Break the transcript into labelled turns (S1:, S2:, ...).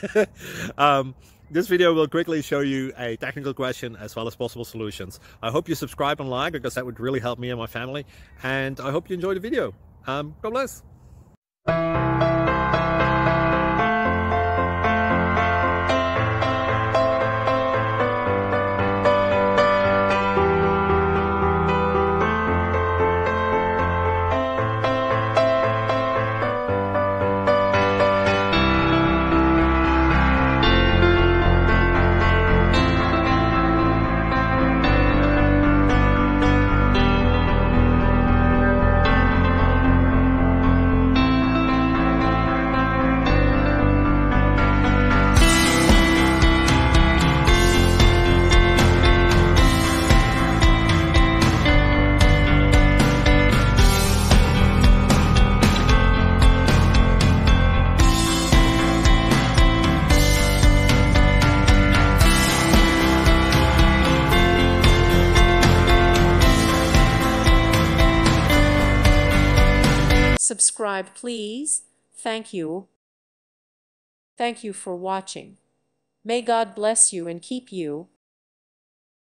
S1: This video will quickly show you a technical question as well as possible solutions. I hope you subscribe and like, because that would really help me and my family. And I hope you enjoy the video. God bless.
S2: Subscribe, please. Thank you. Thank you for watching. May God bless you and keep you.